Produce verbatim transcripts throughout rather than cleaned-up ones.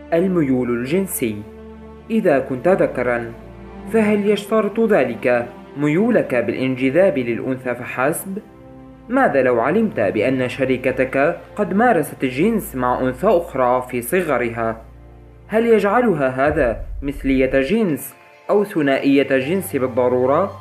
الميول الجنسي. إذا كنت ذكرا، فهل يشترط ذلك ميولك بالانجذاب للأنثى فحسب؟ ماذا لو علمت بأن شريكتك قد مارست الجنس مع أنثى أخرى في صغرها؟ هل يجعلها هذا مثلية جنس أو ثنائية جنس بالضرورة؟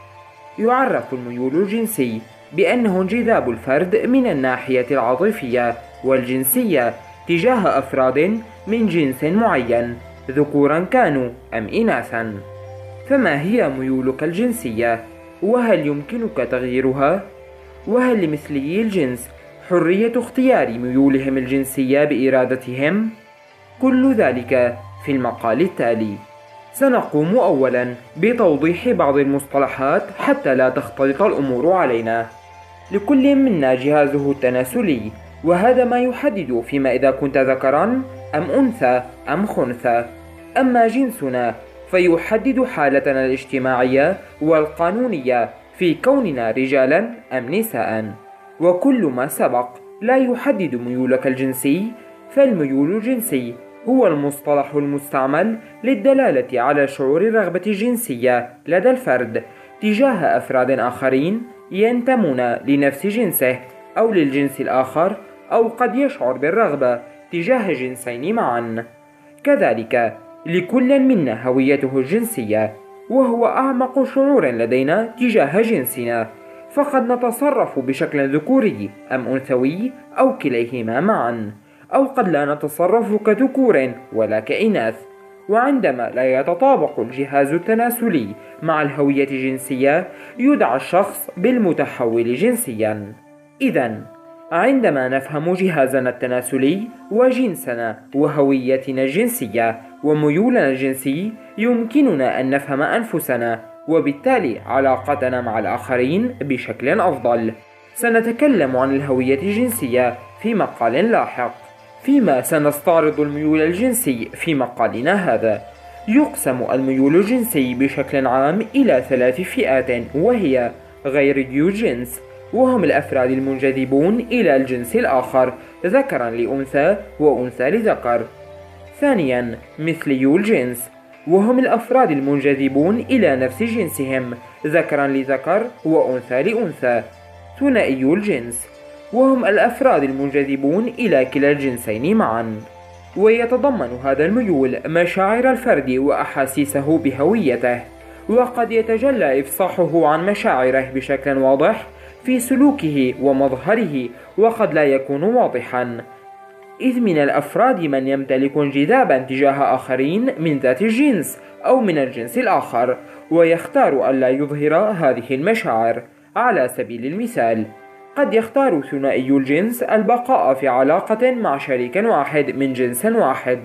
يعرف الميول الجنسي بأنه انجذاب الفرد من الناحية العاطفية والجنسية تجاه أفراد من جنس معين، ذكورا كانوا أم إناثا. فما هي ميولك الجنسية؟ وهل يمكنك تغييرها؟ وهل لمثلي الجنس حرية اختيار ميولهم الجنسية بإرادتهم؟ كل ذلك في المقال التالي. سنقوم أولا بتوضيح بعض المصطلحات حتى لا تختلط الأمور علينا. لكل منا جهازه التناسلي، وهذا ما يحدد فيما إذا كنت ذكرا أم أنثى أم خنثى. أما جنسنا فيحدد حالتنا الاجتماعية والقانونية في كوننا رجالا أم نساء. وكل ما سبق لا يحدد ميولك الجنسي، فالميول الجنسي هو المصطلح المستعمل للدلالة على شعور الرغبة الجنسية لدى الفرد تجاه أفراد آخرين ينتمون لنفس جنسه أو للجنس الآخر، أو قد يشعر بالرغبة تجاه جنسين معا. كذلك لكل منا هويته الجنسية، وهو أعمق شعور لدينا تجاه جنسنا، فقد نتصرف بشكل ذكوري أم أنثوي أو كليهما معا، أو قد لا نتصرف كذكور ولا كإناث. وعندما لا يتطابق الجهاز التناسلي مع الهوية الجنسية يدعى الشخص بالمتحول جنسيا. إذن عندما نفهم جهازنا التناسلي وجنسنا وهويتنا الجنسية وميولنا الجنسي، يمكننا أن نفهم أنفسنا وبالتالي علاقتنا مع الآخرين بشكل أفضل. سنتكلم عن الهوية الجنسية في مقال لاحق، فيما سنستعرض الميول الجنسي في مقالنا هذا. يقسم الميول الجنسي بشكل عام إلى ثلاث فئات، وهي غير ذو جنس، وهم الأفراد المنجذبون إلى الجنس الآخر ذكرا لأنثى وأنثى لذكر. ثانيا مثليو الجنس، وهم الأفراد المنجذبون إلى نفس جنسهم ذكرا لذكر وأنثى لأنثى. ثنائي الجنس، وهم الأفراد المنجذبون إلى كلا الجنسين معا. ويتضمن هذا الميول مشاعر الفرد وأحاسيسه بهويته، وقد يتجلى إفصاحه عن مشاعره بشكل واضح في سلوكه ومظهره، وقد لا يكون واضحا، إذ من الأفراد من يمتلك انجذابا تجاه آخرين من ذات الجنس أو من الجنس الآخر، ويختار ألا يظهر هذه المشاعر. على سبيل المثال، قد يختار ثنائي الجنس البقاء في علاقة مع شريك واحد من جنس واحد،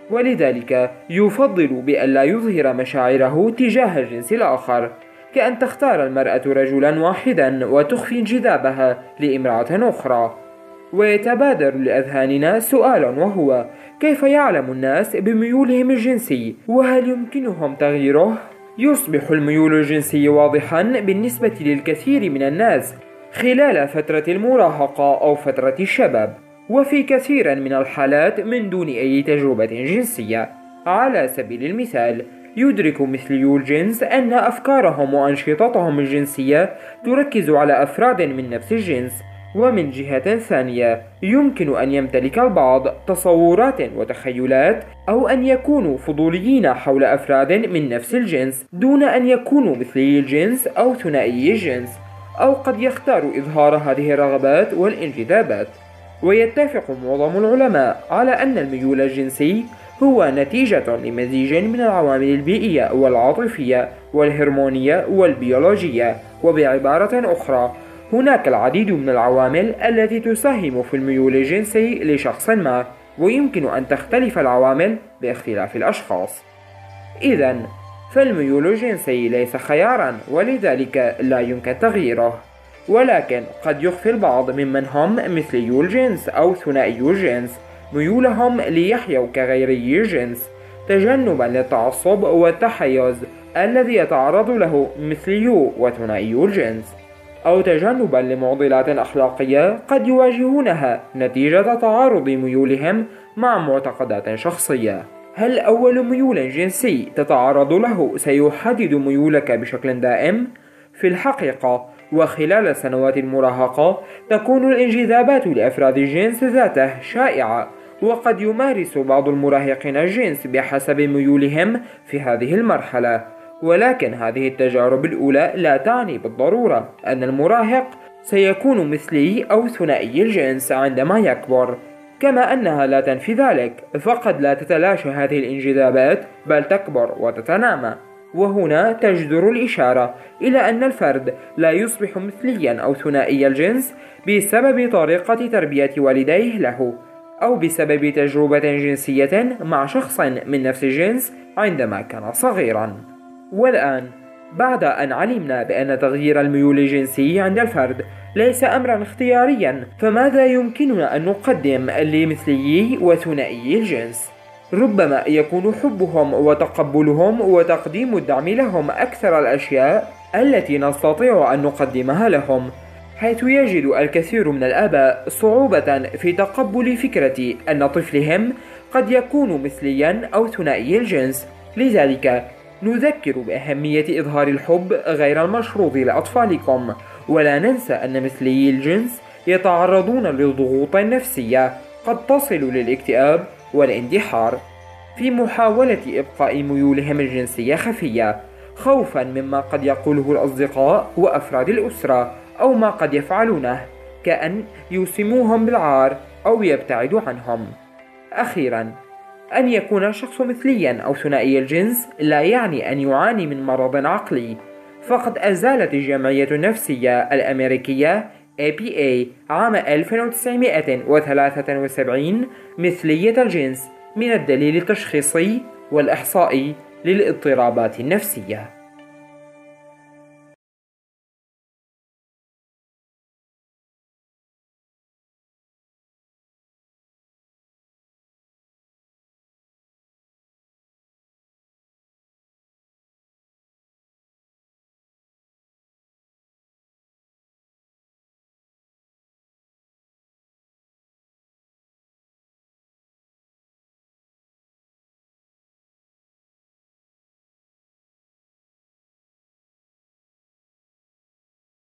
ولذلك يفضل بألا يظهر مشاعره تجاه الجنس الآخر، كأن تختار المرأة رجلا واحدا وتخفي انجذابها لامرأة أخرى. ويتبادر لأذهاننا سؤال، وهو: كيف يعلم الناس بميولهم الجنسي؟ وهل يمكنهم تغييره؟ يصبح الميول الجنسي واضحا بالنسبة للكثير من الناس خلال فترة المراهقة أو فترة الشباب، وفي كثير من الحالات من دون أي تجربة جنسية. على سبيل المثال، يدرك مثليو الجنس أن أفكارهم وأنشطتهم الجنسية تركز على أفراد من نفس الجنس. ومن جهة ثانية، يمكن أن يمتلك البعض تصورات وتخيلات، أو أن يكونوا فضوليين حول أفراد من نفس الجنس دون أن يكونوا مثلي الجنس أو ثنائي الجنس، أو قد يختار إظهار هذه الرغبات والانجذابات. ويتفق معظم العلماء على أن الميول الجنسي هو نتيجة لمزيج من العوامل البيئية والعاطفية والهرمونية والبيولوجية. وبعبارة أخرى، هناك العديد من العوامل التي تساهم في الميول الجنسي لشخص ما، ويمكن أن تختلف العوامل باختلاف الأشخاص. إذن فالميول الجنسي ليس خيارا، ولذلك لا يمكن تغييره، ولكن قد يخفي البعض ممن هم مثليو الجنس أو ثنائي الجنس ميولهم ليحيوا كغيري الجنس، تجنبا للتعصب والتحيز الذي يتعرض له مثليو وثنائي الجنس. أو تجنبا لمعضلات أخلاقية قد يواجهونها نتيجة تعارض ميولهم مع معتقدات شخصية. هل أول ميول جنسي تتعرض له سيحدد ميولك بشكل دائم؟ في الحقيقة وخلال سنوات المراهقة تكون الانجذابات لأفراد الجنس ذاته شائعة، وقد يمارس بعض المراهقين الجنس بحسب ميولهم في هذه المرحلة، ولكن هذه التجارب الأولى لا تعني بالضرورة أن المراهق سيكون مثلي أو ثنائي الجنس عندما يكبر، كما أنها لا تنفي ذلك، فقد لا تتلاشى هذه الانجذابات بل تكبر وتتنامى. وهنا تجدر الإشارة إلى أن الفرد لا يصبح مثليا أو ثنائي الجنس بسبب طريقة تربية والديه له، أو بسبب تجربة جنسية مع شخص من نفس الجنس عندما كان صغيرا. والآن بعد أن علمنا بأن تغيير الميول الجنسي عند الفرد ليس أمرا اختياريا، فماذا يمكننا أن نقدم لمثليي وثنائي الجنس؟ ربما يكون حبهم وتقبلهم وتقديم الدعم لهم أكثر الأشياء التي نستطيع أن نقدمها لهم، حيث يجد الكثير من الآباء صعوبة في تقبل فكرة أن طفلهم قد يكون مثليا أو ثنائي الجنس. لذلك نذكر بأهمية إظهار الحب غير المشروط لأطفالكم، ولا ننسى أن مثليي الجنس يتعرضون لضغوط نفسية قد تصل للاكتئاب والاندحار في محاولة إبقاء ميولهم الجنسية خفية، خوفا مما قد يقوله الأصدقاء وأفراد الأسرة، أو ما قد يفعلونه كأن يوسموهم بالعار أو يبتعدوا عنهم. أخيرا، أن يكون الشخص مثليا أو ثنائي الجنس لا يعني أن يعاني من مرض عقلي، فقد أزالت الجمعية النفسية الأمريكية إيه بي إيه عام ألف وتسعمائة وثلاثة وسبعين مثلية الجنس من الدليل التشخيصي والإحصائي للاضطرابات النفسية.